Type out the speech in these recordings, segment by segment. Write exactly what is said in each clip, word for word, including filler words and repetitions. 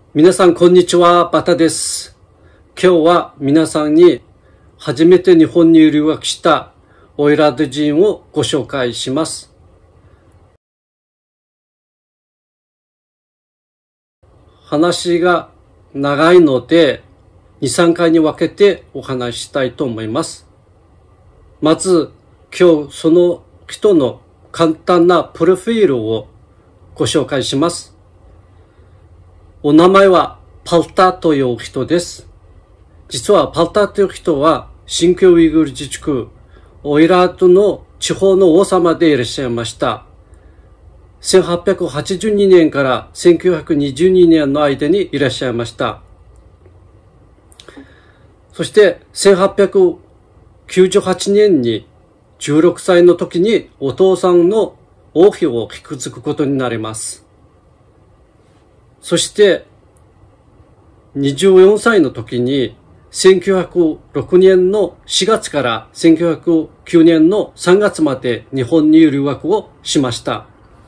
皆さんこんにちは、バタです。今日は皆さんに初めて日本に留学したオイラード人をご紹介します。話が長いのでに、さんかいに分けてお話ししたいと思います。まず今日その人の簡単なプロフィールをご紹介します。お名前はパルタという人です。実はパルタという人は新疆ウイグル自治区オイラートの地方の王様でいらっしゃいました。せんはっぴゃくはちじゅうにねんからせんきゅうひゃくにじゅうにねんの間にいらっしゃいました。そしてせんはっぴゃくきゅうじゅうはちねんにじゅうろくさいの時にお父さんの王妃を引き継ぐことになります。そしてにじゅうよんさいの時にせんきゅうひゃくろくねんのしがつからせんきゅうひゃくきゅうねんのさんがつまで日本に留学をしました。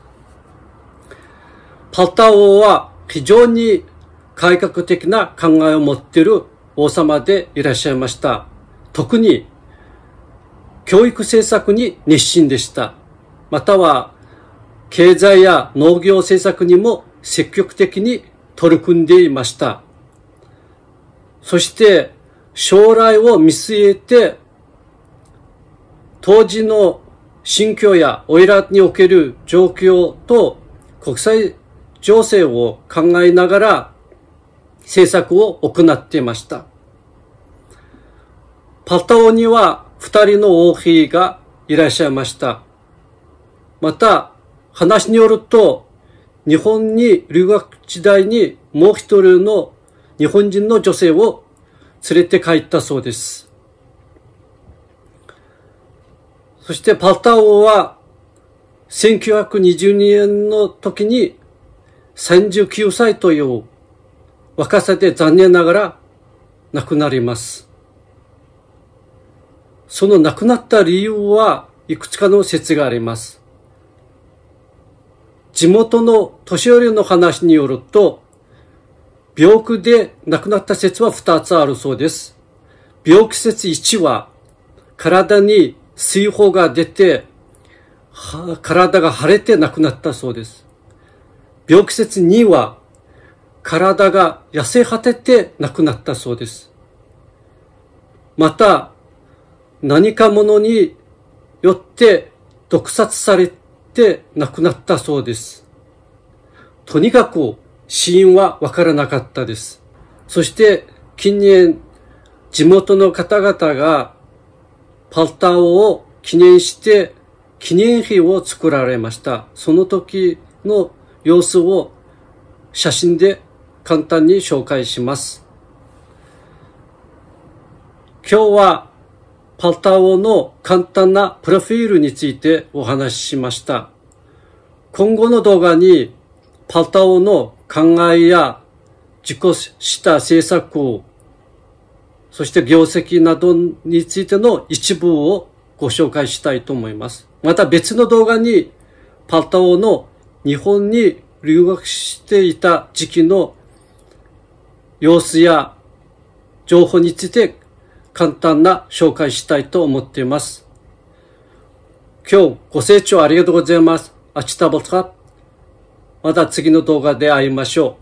パルタ王は非常に改革的な考えを持っている王様でいらっしゃいました。特に教育政策に熱心でした。または経済や農業政策にも積極的に取り組んでいました。そして将来を見据えて当時の新疆やオイラートにおける状況と国際情勢を考えながら政策を行っていました。パルタ王には二人の王妃がいらっしゃいました。また話によると日本に留学時代にもう一人の日本人の女性を連れて帰ったそうです。そしてパルタ王はせんきゅうひゃくにじゅうにねんの時にさんじゅうきゅうさいという若さで残念ながら亡くなります。その亡くなった理由はいくつかの説があります。地元の年寄りの話によると、病気で亡くなった説はふたつあるそうです。病気説いちは、体に水疱が出て、体が腫れて亡くなったそうです。病気説には、体が痩せ果てて亡くなったそうです。また、何かものによって毒殺されて亡くなったそうです。とにかく死因はわからなかったです。そして近年地元の方々がパルタ王を記念して記念碑を作られました。その時の様子を写真で簡単に紹介します。今日はパルタ王の簡単なプロフィールについてお話ししました。今後の動画にパルタ王の考えや実行した政策、そして業績などについての一部をご紹介したいと思います。また別の動画にパルタ王の日本に留学していた時期の様子や情報について簡単な紹介したいと思っています。今日ご清聴ありがとうございます。あちたぼつか。また次の動画で会いましょう。